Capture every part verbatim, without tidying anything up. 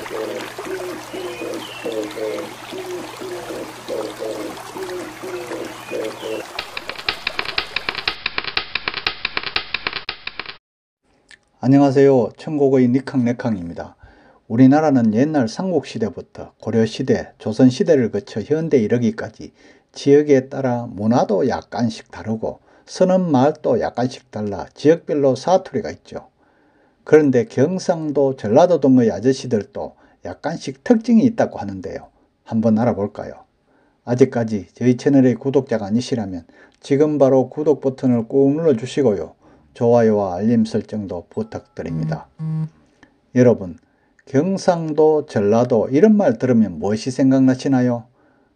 안녕하세요. 천국의 니캉네캉입니다. 우리나라는 옛날 삼국시대부터 고려시대, 조선시대를 거쳐 현대 이르기까지 지역에 따라 문화도 약간씩 다르고 서는 말도 약간씩 달라 지역별로 사투리가 있죠. 그런데 경상도, 전라도 등의 아저씨들도 약간씩 특징이 있다고 하는데요. 한번 알아볼까요? 아직까지 저희 채널의 구독자가 아니시라면 지금 바로 구독 버튼을 꾹 눌러주시고요. 좋아요와 알림 설정도 부탁드립니다. 여러분, 경상도, 전라도 이런 말 들으면 무엇이 생각나시나요?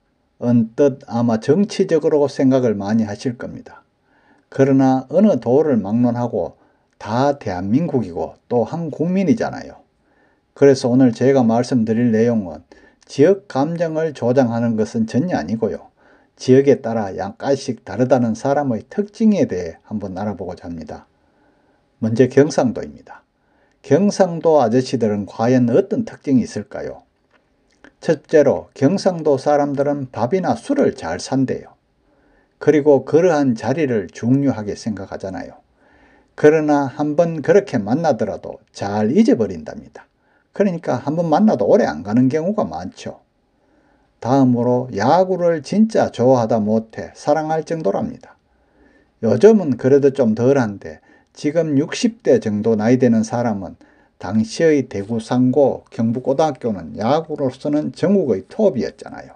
언뜻 아마 정치적으로 생각을 많이 하실 겁니다. 그러나 어느 도를 막론하고 다 대한민국이고 또 한 국민이잖아요. 그래서 오늘 제가 말씀드릴 내용은 지역 감정을 조장하는 것은 전혀 아니고요. 지역에 따라 약간씩 다르다는 사람의 특징에 대해 한번 알아보고자 합니다. 먼저 경상도입니다. 경상도 아저씨들은 과연 어떤 특징이 있을까요? 첫째로 경상도 사람들은 밥이나 술을 잘 산대요. 그리고 그러한 자리를 중요하게 생각하잖아요. 그러나 한번 그렇게 만나더라도 잘 잊어버린답니다. 그러니까 한번 만나도 오래 안 가는 경우가 많죠. 다음으로 야구를 진짜 좋아하다 못해 사랑할 정도랍니다. 요즘은 그래도 좀 덜한데 지금 육십 대 정도 나이 되는 사람은 당시의 대구 상고 경북고등학교는 야구로서는 전국의 톱이었잖아요.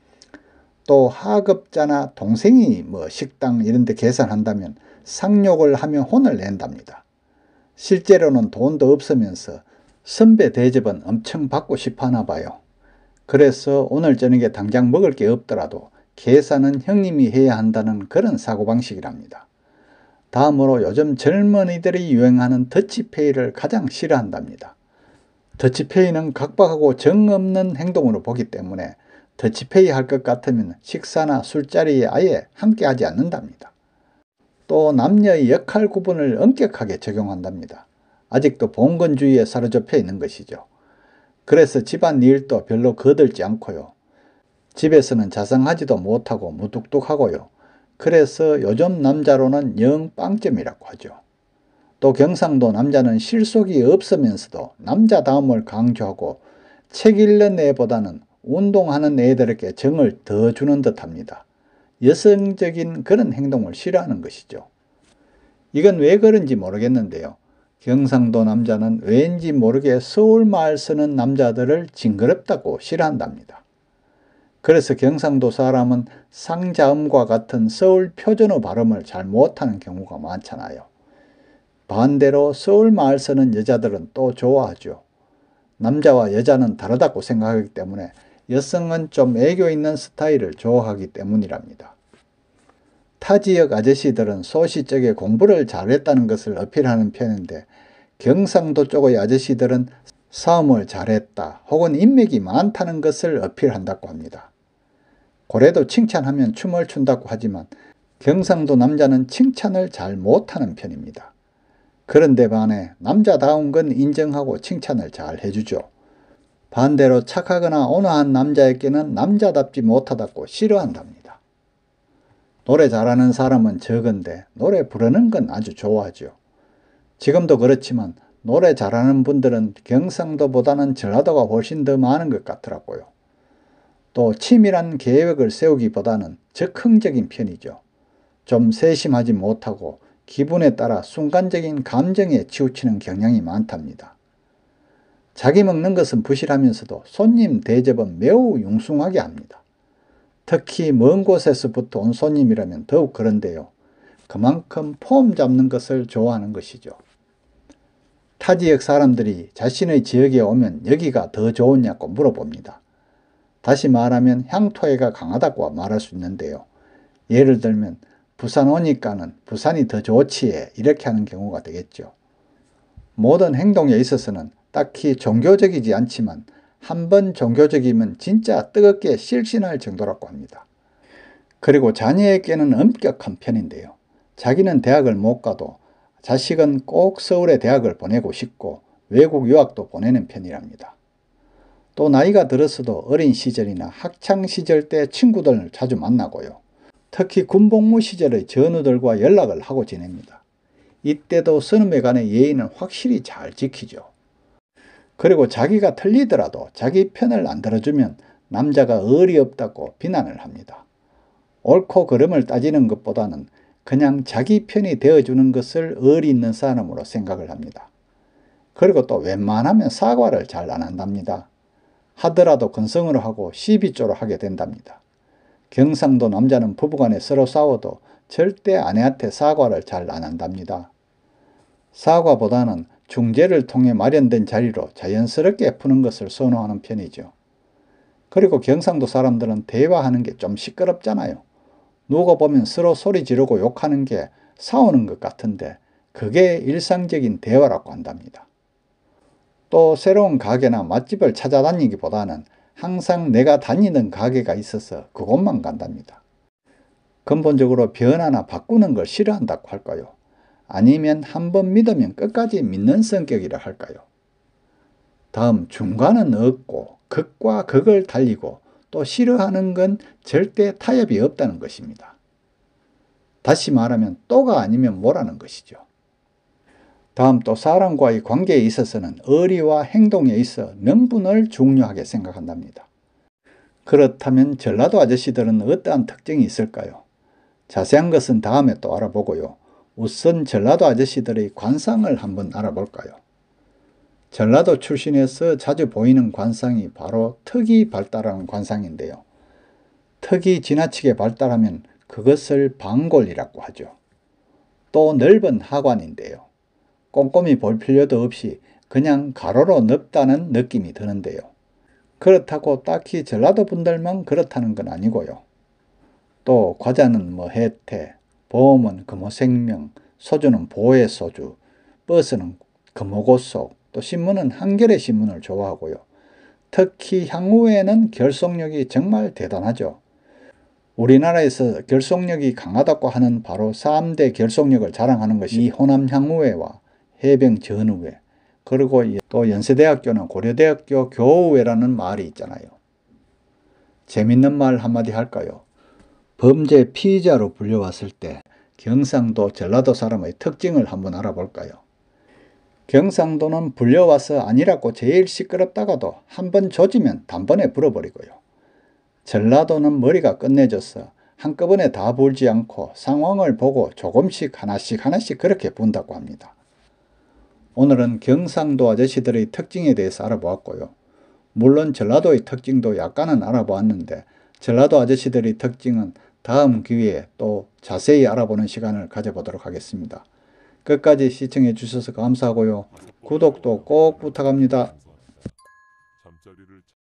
또 하급자나 동생이 뭐 식당 이런 데 계산한다면 상욕을 하며 혼을 낸답니다. 실제로는 돈도 없으면서 선배 대접은 엄청 받고 싶어 하나 봐요. 그래서 오늘 저녁에 당장 먹을 게 없더라도 계산은 형님이 해야 한다는 그런 사고방식이랍니다. 다음으로 요즘 젊은이들이 유행하는 더치페이를 가장 싫어한답니다. 더치페이는 각박하고 정없는 행동으로 보기 때문에 더치페이 할 것 같으면 식사나 술자리에 아예 함께 하지 않는답니다. 또 남녀의 역할 구분을 엄격하게 적용한답니다. 아직도 봉건주의에 사로잡혀 있는 것이죠. 그래서 집안 일도 별로 거들지 않고요. 집에서는 자상하지도 못하고 무뚝뚝하고요. 그래서 요즘 남자로는 영 빵점이라고 하죠. 또 경상도 남자는 실속이 없으면서도 남자다움을 강조하고 책 읽는 애보다는 운동하는 애들에게 정을 더 주는 듯합니다. 여성적인 그런 행동을 싫어하는 것이죠. 이건 왜 그런지 모르겠는데요. 경상도 남자는 왠지 모르게 서울말 쓰는 남자들을 징그럽다고 싫어한답니다. 그래서 경상도 사람은 상자음과 같은 서울 표준어 발음을 잘 못하는 경우가 많잖아요. 반대로 서울말 쓰는 여자들은 또 좋아하죠. 남자와 여자는 다르다고 생각하기 때문에 여성은 좀 애교 있는 스타일을 좋아하기 때문이랍니다. 타 지역 아저씨들은 소시적에 공부를 잘했다는 것을 어필하는 편인데 경상도 쪽의 아저씨들은 싸움을 잘했다 혹은 인맥이 많다는 것을 어필한다고 합니다. 고래도 칭찬하면 춤을 춘다고 하지만 경상도 남자는 칭찬을 잘 못하는 편입니다. 그런데 반해 남자다운 건 인정하고 칭찬을 잘 해주죠. 반대로 착하거나 온화한 남자에게는 남자답지 못하다고 싫어한답니다. 노래 잘하는 사람은 적은데 노래 부르는 건 아주 좋아하죠. 지금도 그렇지만 노래 잘하는 분들은 경상도보다는 전라도가 훨씬 더 많은 것 같더라고요. 또 치밀한 계획을 세우기보다는 즉흥적인 편이죠. 좀 세심하지 못하고 기분에 따라 순간적인 감정에 치우치는 경향이 많답니다. 자기 먹는 것은 부실하면서도 손님 대접은 매우 융숭하게 합니다. 특히 먼 곳에서부터 온 손님이라면 더욱 그런데요. 그만큼 폼 잡는 것을 좋아하는 것이죠. 타 지역 사람들이 자신의 지역에 오면 여기가 더 좋으냐고 물어봅니다. 다시 말하면 향토해가 강하다고 말할 수 있는데요. 예를 들면 부산 오니까는 부산이 더 좋지 이렇게 하는 경우가 되겠죠. 모든 행동에 있어서는 딱히 종교적이지 않지만 한번 종교적이면 진짜 뜨겁게 실신할 정도라고 합니다. 그리고 자녀에게는 엄격한 편인데요. 자기는 대학을 못 가도 자식은 꼭 서울의 대학을 보내고 싶고 외국 유학도 보내는 편이랍니다. 또 나이가 들어서도 어린 시절이나 학창시절 때 친구들을 자주 만나고요. 특히 군복무 시절의 전우들과 연락을 하고 지냅니다. 이때도 선후배 간의 예의는 확실히 잘 지키죠. 그리고 자기가 틀리더라도 자기 편을 안 들어주면 남자가 의리 없다고 비난을 합니다. 옳고 그름을 따지는 것보다는 그냥 자기 편이 되어주는 것을 의리 있는 사람으로 생각을 합니다. 그리고 또 웬만하면 사과를 잘 안 한답니다. 하더라도 건성으로 하고 시비조로 하게 된답니다. 경상도 남자는 부부간에 서로 싸워도 절대 아내한테 사과를 잘 안 한답니다. 사과보다는 중재를 통해 마련된 자리로 자연스럽게 푸는 것을 선호하는 편이죠. 그리고 경상도 사람들은 대화하는 게 좀 시끄럽잖아요. 누가 보면 서로 소리 지르고 욕하는 게 싸우는 것 같은데 그게 일상적인 대화라고 한답니다. 또 새로운 가게나 맛집을 찾아다니기보다는 항상 내가 다니는 가게가 있어서 그곳만 간답니다. 근본적으로 변화나 바꾸는 걸 싫어한다고 할까요? 아니면 한번 믿으면 끝까지 믿는 성격이라 할까요? 다음, 중간은 없고 극과 극을 달리고 또 싫어하는 건 절대 타협이 없다는 것입니다. 다시 말하면 또가 아니면 뭐라는 것이죠. 다음, 또 사람과의 관계에 있어서는 의리와 행동에 있어 명분을 중요하게 생각한답니다. 그렇다면 전라도 아저씨들은 어떠한 특징이 있을까요? 자세한 것은 다음에 또 알아보고요. 우선 전라도 아저씨들의 관상을 한번 알아볼까요? 전라도 출신에서 자주 보이는 관상이 바로 턱이 발달하는 관상인데요. 턱이 지나치게 발달하면 그것을 방골이라고 하죠. 또 넓은 하관인데요. 꼼꼼히 볼 필요도 없이 그냥 가로로 넓다는 느낌이 드는데요. 그렇다고 딱히 전라도 분들만 그렇다는 건 아니고요. 또 과자는 뭐 혜태, 보험은 금호생명, 소주는 보혜소주, 버스는 금호고속, 또 신문은 한겨레 신문을 좋아하고요. 특히 향후에는 결속력이 정말 대단하죠. 우리나라에서 결속력이 강하다고 하는 바로 삼 대 결속력을 자랑하는 것이 이 호남 향후회와 해병 전후회, 그리고 또 연세대학교는 고려대학교 교우회라는 말이 있잖아요. 재밌는 말 한마디 할까요? 범죄 피의자로 불려왔을 때 경상도, 전라도 사람의 특징을 한번 알아볼까요? 경상도는 불려와서 아니라고 제일 시끄럽다가도 한번 조지면 단번에 불어버리고요. 전라도는 머리가 끝내져서 한꺼번에 다 불지 않고 상황을 보고 조금씩 하나씩 하나씩 그렇게 분다고 합니다. 오늘은 경상도 아저씨들의 특징에 대해서 알아보았고요. 물론 전라도의 특징도 약간은 알아보았는데 전라도 아저씨들의 특징은 다음 기회에 또 자세히 알아보는 시간을 가져보도록 하겠습니다. 끝까지 시청해 주셔서 감사하고요. 구독도 꼭 부탁합니다.